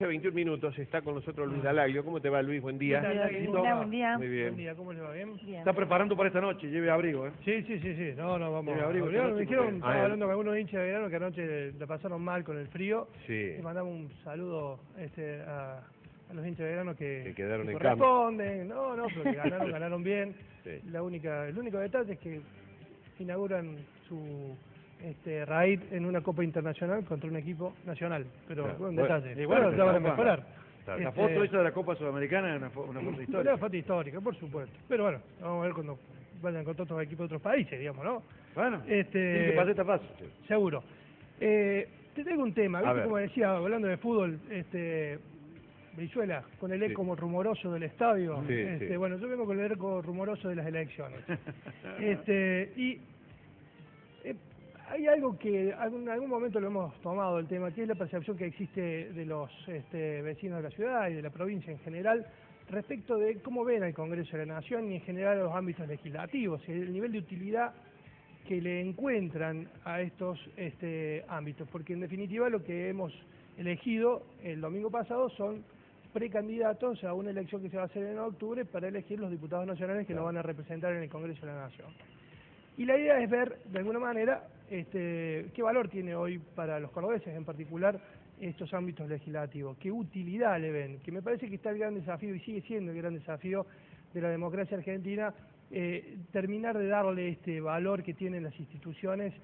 21 minutos, está con nosotros Luis Dalaglio. ¿Cómo te va, Luis? Buen día. Hola, buen día. Muy bien. Buen día, ¿cómo le va? ¿Bien? Bien. Está preparando para esta noche, lleve abrigo, ¿eh? Sí. No, vamos. Lleve abrigo esta Me noche dijeron, porque- estaba hablando con algunos hinchas de verano que anoche la pasaron mal con el frío. Sí. Y mandamos un saludo a los hinchas de verano que quedaron en corresponden. Pero que ganaron bien. Sí. El único detalle es que inauguran su raíz en una Copa Internacional contra un equipo nacional. Pero Claro. buen Bueno, detalle. igual, Pero ya van a pero mejorar. Claro. Este, La La foto foto esa de la Copa Sudamericana es una foto histórica. Una foto histórica, por supuesto. Pero bueno, vamos a ver cuando vayan contra otros equipos de otros países, digamos, ¿no? Bueno, tiene que pasar esta fase. Sí. Seguro. Te traigo un tema, A ¿viste? ver. Como decía, hablando de fútbol, Brizuela, con el eco como rumoroso del estadio. Sí. Bueno, yo vengo con el eco rumoroso de las elecciones. Y hay algo que en algún momento lo hemos tomado el tema, que es la percepción que existe de los vecinos de la ciudad y de la provincia en general respecto de cómo ven al Congreso de la Nación y en general a los ámbitos legislativos, el nivel de utilidad que le encuentran a estos ámbitos, porque en definitiva lo que hemos elegido el domingo pasado son precandidatos a una elección que se va a hacer en octubre para elegir los diputados nacionales que nos van a representar en el Congreso de la Nación. Y la idea es ver, de alguna manera, qué valor tiene hoy para los cordobeses en particular estos ámbitos legislativos, qué utilidad le ven, que me parece que está el gran desafío y sigue siendo el gran desafío de la democracia argentina, terminar de darle este valor que tienen las instituciones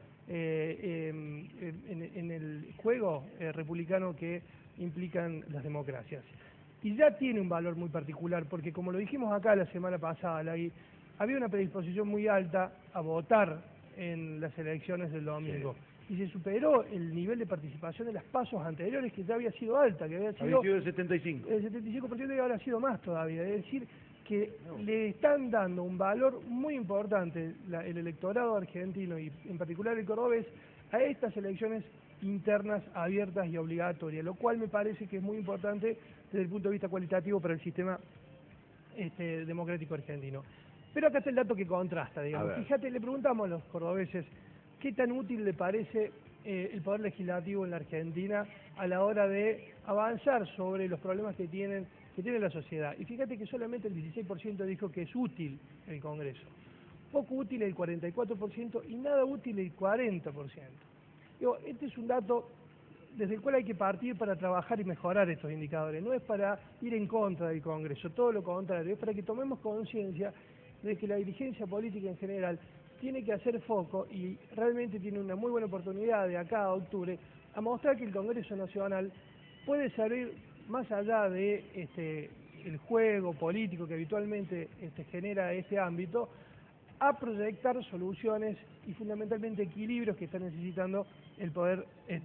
en el juego republicano que implican las democracias. Y ya tiene un valor muy particular, porque como lo dijimos acá la semana pasada, había una predisposición muy alta a votar en las elecciones del domingo. Sí. Y se superó el nivel de participación de las pasos anteriores, que ya había sido alta, que había sido del 75. El 75% y ahora ha sido más todavía. Es decir, que le están dando un valor muy importante el electorado argentino y en particular el cordobés a estas elecciones internas, abiertas y obligatorias, lo cual me parece que es muy importante desde el punto de vista cualitativo para el sistema democrático argentino. Pero acá está el dato que contrasta, digamos. Fíjate, le preguntamos a los cordobeses qué tan útil le parece el poder legislativo en la Argentina a la hora de avanzar sobre los problemas que tiene la sociedad. Y fíjate que solamente el 16% dijo que es útil el Congreso. Poco útil el 44% y nada útil el 40%. Digo, este es un dato desde el cual hay que partir para trabajar y mejorar estos indicadores. No es para ir en contra del Congreso, todo lo contrario, es para que tomemos conciencia de que la dirigencia política en general tiene que hacer foco y realmente tiene una muy buena oportunidad de acá a octubre a mostrar que el Congreso Nacional puede servir más allá de el juego político que habitualmente genera este ámbito, a proyectar soluciones y fundamentalmente equilibrios que está necesitando el poder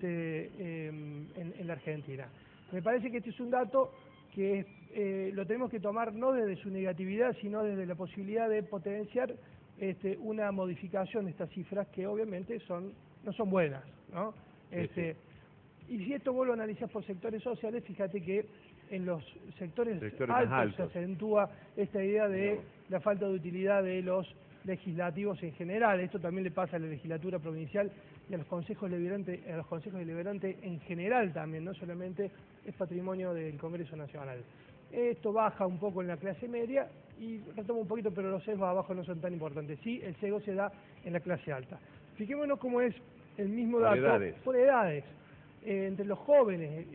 en la Argentina. Me parece que este es un dato que lo tenemos que tomar no desde su negatividad, sino desde la posibilidad de potenciar una modificación de estas cifras que obviamente no son buenas, ¿no? Sí. Y si esto vos lo analizás por sectores sociales, fíjate que en los sectores más altos se acentúa esta idea de la falta de utilidad de los legislativos en general. Esto también le pasa a la legislatura provincial y a los consejos deliberantes en general también, no solamente es patrimonio del Congreso Nacional. Esto baja un poco en la clase media y retoma un poquito, pero los sesgos abajo no son tan importantes. Sí, el sesgo se da en la clase alta. Fijémonos cómo es el mismo dato por edades. Entre los jóvenes,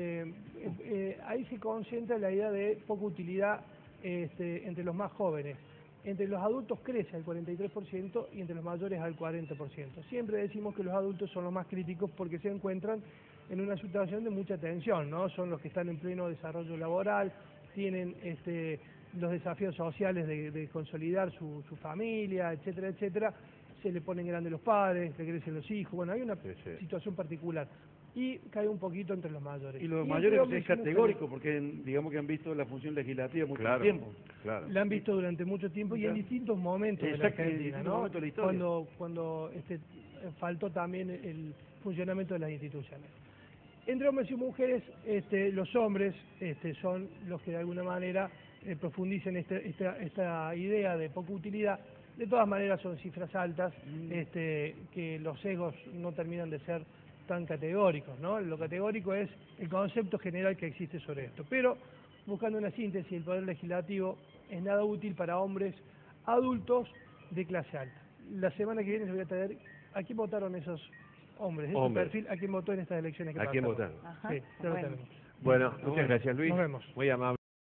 ahí se concentra la idea de poca utilidad entre los más jóvenes. Entre los adultos crece al 43% y entre los mayores al 40%. Siempre decimos que los adultos son los más críticos porque se encuentran en una situación de mucha tensión, ¿no? Son los que están en pleno desarrollo laboral, tienen los desafíos sociales de consolidar su familia, etcétera, etcétera. Se le ponen grandes los padres, le crecen los hijos, bueno, hay una situación particular. Y cae un poquito entre los mayores. Y los mayores es categórico, porque digamos que han visto la función legislativa mucho tiempo. Claro. La han visto durante mucho tiempo y en distintos momentos de la Argentina, ¿no? De la historia. Cuando faltó también el funcionamiento de las instituciones. Entre hombres y mujeres, los hombres son los que de alguna manera profundicen esta idea de poca utilidad. De todas maneras son cifras altas, que los sesgos no terminan de ser tan categóricos, ¿no? Lo categórico es el concepto general que existe sobre esto. Pero, buscando una síntesis, el Poder Legislativo es nada útil para hombres adultos de clase alta. La semana que viene les voy a traer a quién votaron esos hombres, de este perfil, a quién votó en estas elecciones que pasaron. ¿A quién votaron? Sí, ya lo tenemos. Bueno, muchas gracias, Luis. Nos vemos. Muy amable.